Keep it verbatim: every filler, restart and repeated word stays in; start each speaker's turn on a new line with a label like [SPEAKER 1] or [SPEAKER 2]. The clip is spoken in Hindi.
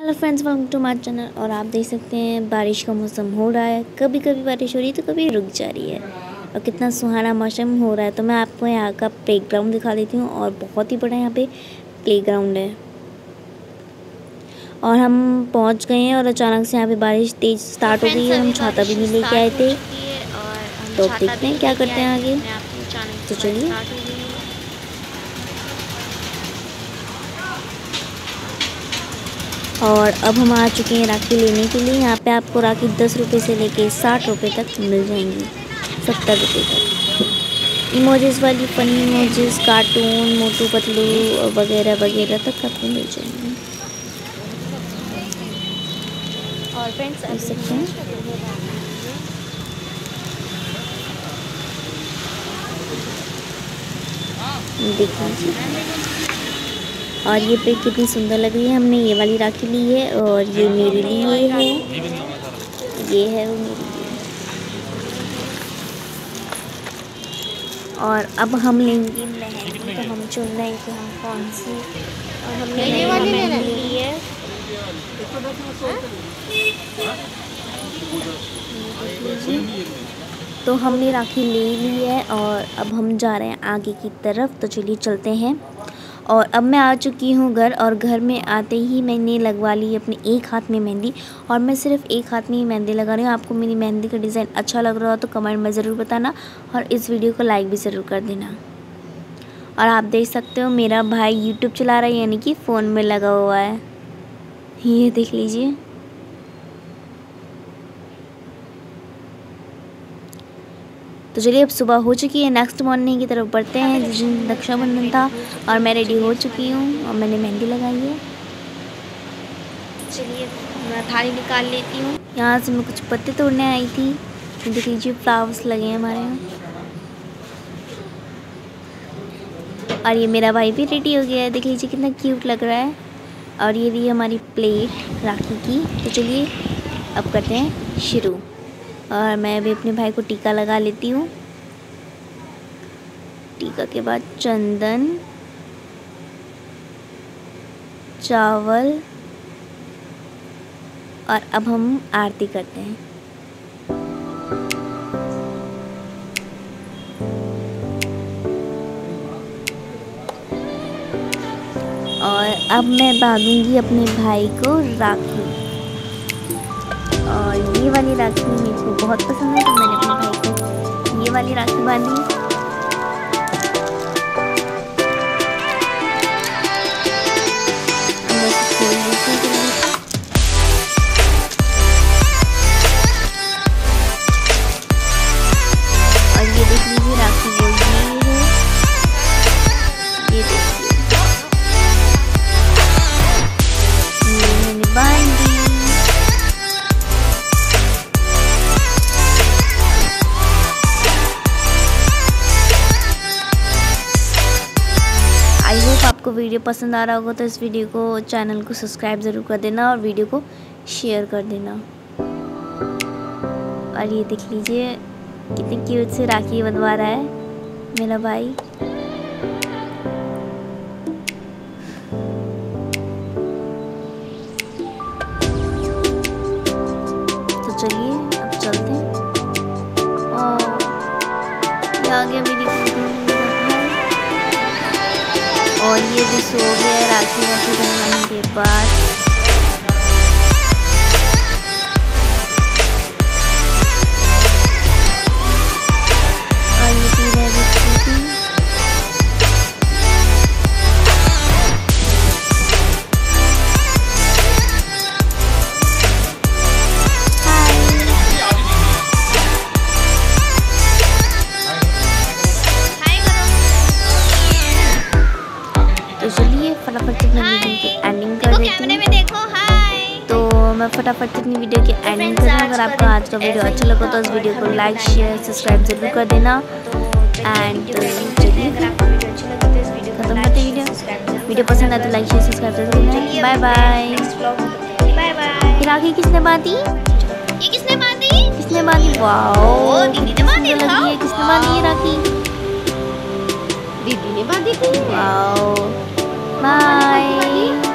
[SPEAKER 1] Hello friends, welcome to my channel. और आप देख सकते हैं बारिश का मौसम हो रहा है। कभी कभी बारिश हो रही है तो कभी रुक जा रही है और कितना सुहाना मौसम हो रहा है। तो मैं आपको यहाँ का प्लेग्राउंड दिखा देती हूँ और बहुत ही बड़ा यहाँ पे प्लेग्राउंड है। और हम पहुँच गए हैं और अचानक से यहाँ पे बारिश तेज़ स्टार्ट हो गई है। हम छाता भी नहीं लेके आए थे, तो देखते हैं क्या करते हैं आगे। तो चलिए। और अब हम आ चुके हैं राखी लेने के लिए। यहाँ पे आपको राखी दस रुपये से लेके साठ रुपये तक मिल जाएंगी, सत्तर रुपये तक। इमोजीज वाली funny emojis, cartoon, Motu Patlu वगैरह वगैरह तक आपको मिल जाएंगी। और फ्रेंड्स देख सकते हैं देख लीजिए। और ये पे कितनी सुंदर लग रही है। हमने ये वाली राखी ली है और ये मेरे लिए है, ये है वो मेरे लिए। और अब हम लेंगे मेहंदी। तो हम चुन रहे हैं कि हम कौन सी। और हमने ये वाली मेहंदी ली है। तो हमने राखी ले ली है और अब हम जा रहे हैं आगे की तरफ। तो चलिए चलते हैं। और अब मैं आ चुकी हूँ घर। और घर में आते ही मैंने लगवा ली अपने एक हाथ में मेहंदी। और मैं सिर्फ एक हाथ में ही मेहंदी लगा रही हूँ। आपको मेरी मेहंदी का डिज़ाइन अच्छा लग रहा हो तो कमेंट में ज़रूर बताना और इस वीडियो को लाइक भी ज़रूर कर देना। और आप देख सकते हो मेरा भाई यूट्यूब चला रहा है, यानी कि फ़ोन में लगा हुआ है। ये देख लीजिए। तो चलिए, अब सुबह हो चुकी है। नेक्स्ट मॉर्निंग की तरफ बढ़ते हैं जिस दिन रक्षाबंधन था। और मैं रेडी हो चुकी हूँ और मैंने मेहंदी लगाई है। चलिए मैं थाली निकाल लेती हूँ। यहाँ से मैं कुछ पत्ते तोड़ने आई थी। देख लीजिए, फ्लावर्स लगे हैं हमारे यहाँ। और ये मेरा भाई भी रेडी हो गया है। देख लीजिए कितना क्यूट लग रहा है। और ये रही हमारी प्लेट राखी की। तो चलिए अब करते हैं शुरू। और मैं भी अपने भाई को टीका लगा लेती हूँ। टीका के बाद चंदन, चावल, और अब हम आरती करते हैं। और अब मैं बांधूंगी अपने भाई को राखी। और ये वाली राखी मेरे को बहुत पसंद है, तो मैंने अपने भाई को ये वाली राखी बांधी। और ये देख लीजिए राखी वो ये है, ये देखिए ये मैंने बांधी। आई होप आपको वीडियो पसंद आ रहा होगा। तो इस वीडियो को, चैनल को सब्सक्राइब ज़रूर कर देना और वीडियो को शेयर कर देना। और ये देख लीजिए कितनी क्यूट से राखी बनवा रहा है मेरा भाई। तो चलिए अब चलते हैं। और ये आ गया मेरी और ये भी सो गया राखी राखी बनवाने के बाद। और ये पी रहे बिस्कुट। तो चलिए फटाफट से अपनी वीडियो की एंडिंग कर देती हूँ। तो मैं फटाफट से अपनी वीडियो की एंडिंग कर दूँ। अगर आपको आज का वीडियो अच्छा लगा तो इस वीडियो को लाइक, शेयर, सब्सक्राइब जरूर कर देना। एंड चलिए खत्म करते हैं वीडियो। वीडियो पसंद आए तो लाइक, शेयर, सब्सक्राइब जरूर करना। Bye bye. Bye bye. Rakhi किसने बांधी? ये किसने बांधी? किसने बांधी? वाओ, दीदी ने बांधी। किसने बांधी ये राखी? दीदी ने बांधी थी। Wow, bye.